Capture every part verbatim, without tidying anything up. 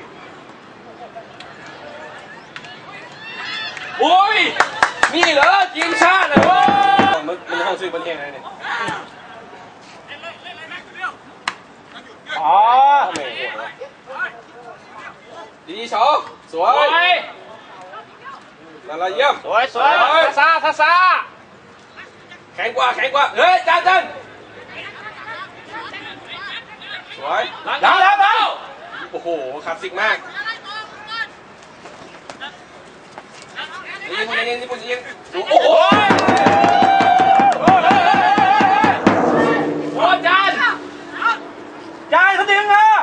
โอ้ยนี่เหรอทีมชาติเหรอมันมันห้องซื้อบันเทิงอะไรเนี่ยอ๋อดีชอสวยนั่นละเยี่ยมสวยสวยทัศาทัศาแข็งกว่าแข็งกว่าเฮ้ยจันจันสวยแล้วแล้วแล้วโอ้โหคลาสสิกมากยิงยิงยิงยิงดูโอ้โหโอ้จานจานเขาดึงอ่ะ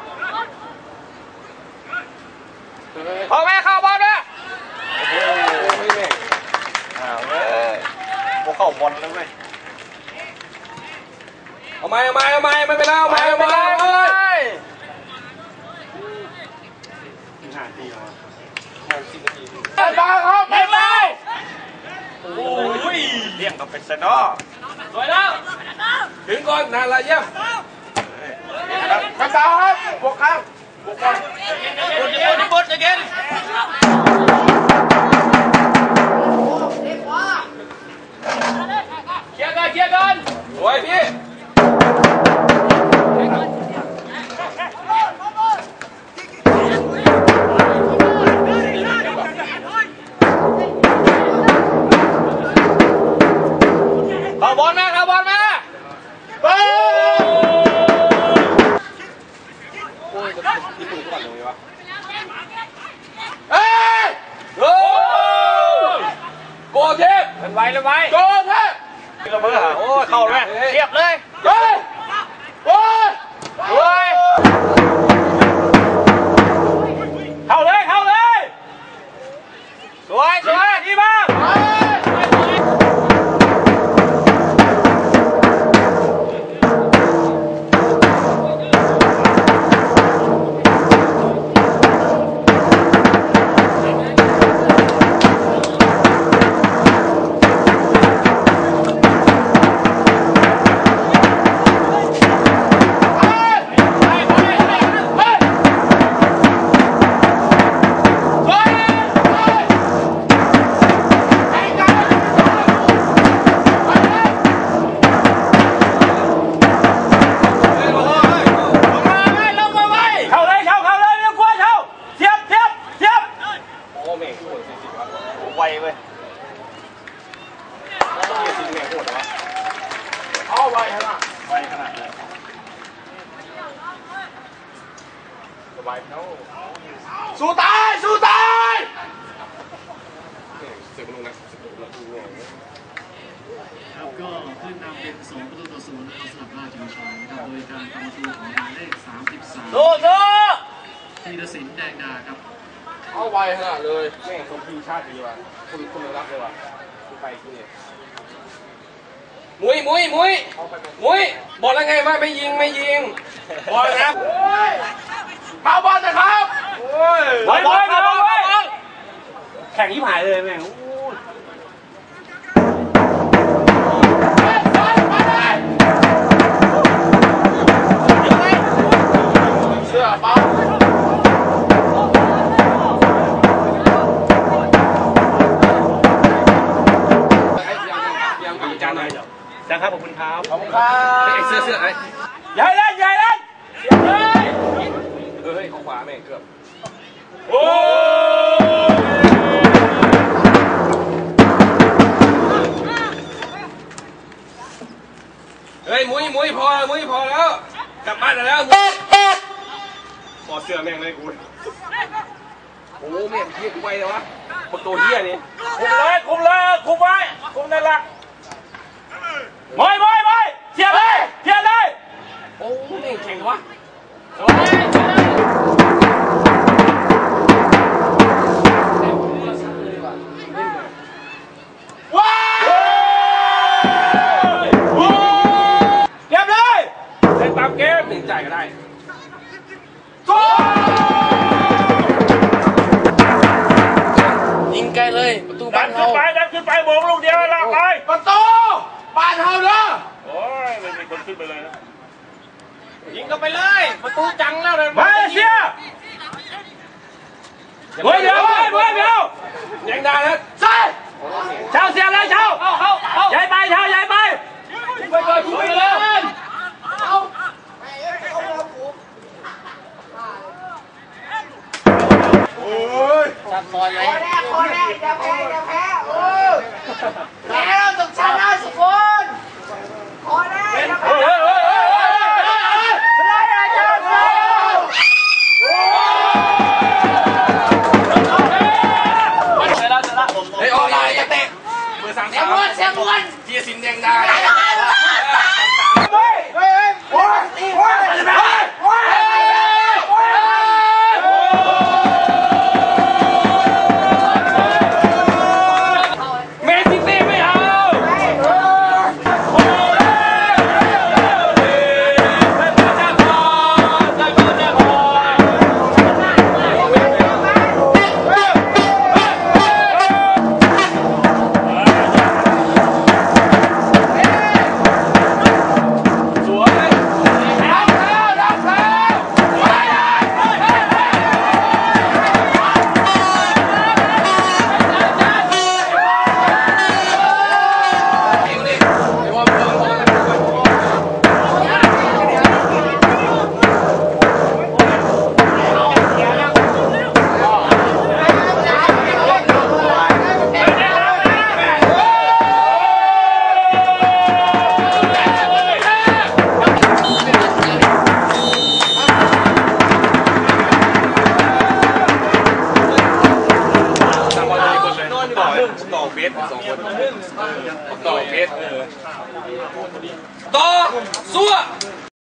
เข้าแม่เข้าบอลนะโอ้โหไม่แม่อ้าวเว้ยพวกเข้าบอลแล้วไหมเอาไม้เอาไม้เอาไม้ไม่เป็นไรเอาไม้เอาไม้เอาไม้ห้าทีเหรอห้าสิบนาทีตาครับไม่ไปโอ้ยเลี้ยงกับเป็นเซนอสวยแล้วถึงก่อนนานละเยี่ยมครับตาครับบวกครับบวกก่อนบวกบวกบวกจะกินเคลียร์กันเคลียร์กันสวยพี่เอาบอลมาเอาบอลมาโอ้ยญี่ปุ่นก่อนเลยวะเฮ้ยโอ้โกเทพเป็นไวเลยไวโกเทพโอ้เข้าเลยเทียบเลยเฮ้ยโอ้ยโอ้ยเข้าเลยเข้าเลยสวยสวยดีมากไวเว้ยจริงแม่โหดวะเอาไวขนาดไวขนาดเลยสบายเท่าสู้ตายสู้ตายเสียบลูกนะเสียบลูกนะครับก็ขึ้นนำเป็นสองประตูต่อศูนย์สำหรับราชบุรีนะครับโดยการทำประตูของหมายเลขสามสิบสามสู้สู้ธีรศิลป์แดงดาครับเอาไวขนาดเลยแม่เขาทีมชาติดีว่ะคุณคุณรักเลยว่ะคุณไปที่นี่มุ้ยมุ้ยมุ้ยมุ้ยบอกแล้วไงว่าไม่ยิงไม่ยิงบอลนะมาบอลนะครับบอลบอลบอลบอลแข่งยิ่งหายเลยแม่งเสื้อเปล่าจังครับขอบคุณครับขอบคุณครับไอ้เสื้อเสื้อไอ้ใหญ่เลยใหญ่เลยเฮ้ยเฮ้ยของขวาแม่งเกือบโอ้เฮ้ยมุ้ยมุ้ยพอมุ้ยพอแล้วกลับบ้านแล้วพอเสื้อแม่งเลยกูโอ้แม่งเฮี้ยกูไปเลยวะประตูเฮี้ยนี่คุมเลยคุมเลยคุมไว้คุมได้ละมอยมอยมอยเทียบเลยเทียบเลยโอ้นี่แข่งวะว้าวเก็บเลยเล่นตามเกมหนึ่งจ่ายก็ได้ยิงไกลเลยประตูบ้านเขาดันขึ้นไปดันขึ้นไปโบกลูกเดียวหลักไปประตูบ้านเขาเด้อโอ้ยไม่มีคนขึ้นไปเลยนะยิงก็ไปเลยประตูจังแล้วเลยมาเลเซียเฮ้ยเดี๋ยวเฮ้ยเฮ้ยเดี๋ยวยังได้นะใช่เช้าเสียเลยเช้าเอาเอาเอาใหญ่ไปเช้าใหญ่ไปไปก่อนไปเลยโอ้ยจับคอเลยคอแรกคอแรกจะแพ้จะแพ้โอ้แพ้เราต้องชนะสุกคนคอแรกจะแพ้เฮ้ยเฮ้ยเฮ้ยเฮ้ยสไลด์อาจารย์สไลด์เฮ้ยออกเลยจะเตะเบอร์สามสามเสียงวนเจียสินแดงได้เฮ้ยเฮ้ยโอ้ยโอ้ยโอ้ยเมสซี่ตีไม่เอาต่อเฟสสองคนต่อเฟสต่อสู้